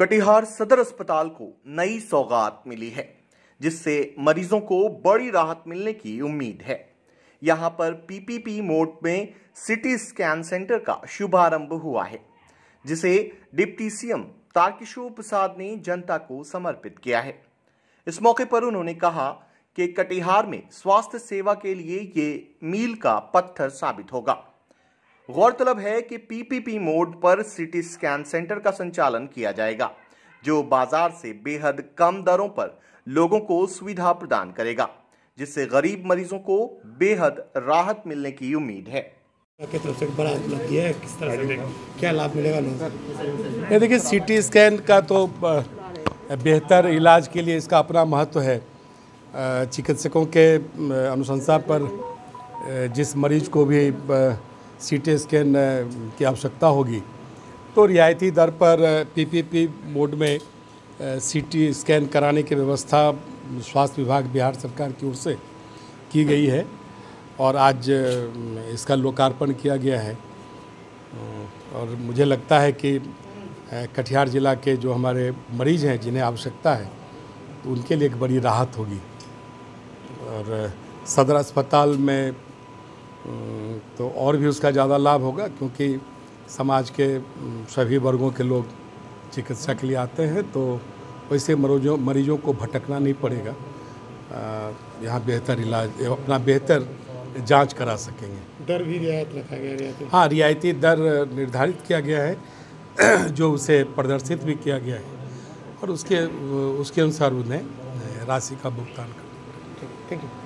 कटिहार सदर अस्पताल को नई सौगात मिली है, जिससे मरीजों को बड़ी राहत मिलने की उम्मीद है। यहां पर पीपीपी मोड में सिटी स्कैन सेंटर का शुभारंभ हुआ है, जिसे डिप्टी सीएम तारकिशोर प्रसाद ने जनता को समर्पित किया है। इस मौके पर उन्होंने कहा कि कटिहार में स्वास्थ्य सेवा के लिए ये मील का पत्थर साबित होगा। गौरतलब है कि पीपीपी मोड पर सिटी स्कैन सेंटर का संचालन किया जाएगा, जो बाजार से बेहद कम दरों पर लोगों को सुविधा प्रदान करेगा, जिससे गरीब मरीजों को बेहद राहत मिलने की उम्मीद है। तरफ से बड़ा उपलब्धि है, किस तरह से क्या लाभ मिलेगा लोगों को? देखिए, सिटी स्कैन का तो बेहतर इलाज के लिए इसका अपना महत्व है। चिकित्सकों के अनुशंसा पर जिस मरीज को भी सीटी स्कैन की आवश्यकता होगी तो रियायती दर पर पीपीपी मोड में सीटी स्कैन कराने की व्यवस्था स्वास्थ्य विभाग बिहार सरकार की ओर से की गई है और आज इसका लोकार्पण किया गया है। और मुझे लगता है कि कटिहार जिला के जो हमारे मरीज हैं जिन्हें आवश्यकता है तो उनके लिए एक बड़ी राहत होगी। और सदर अस्पताल में तो और भी उसका ज़्यादा लाभ होगा, क्योंकि समाज के सभी वर्गों के लोग चिकित्सा के लिए आते हैं, तो वैसे मरीजों को भटकना नहीं पड़ेगा। यहाँ बेहतर इलाज, अपना बेहतर जांच करा सकेंगे। दर भी रियायत रखा गया है? हाँ, रियायती दर निर्धारित किया गया है जो उसे प्रदर्शित भी किया गया है और उसके अनुसार उन्हें राशि का भुगतान करना। Thank you.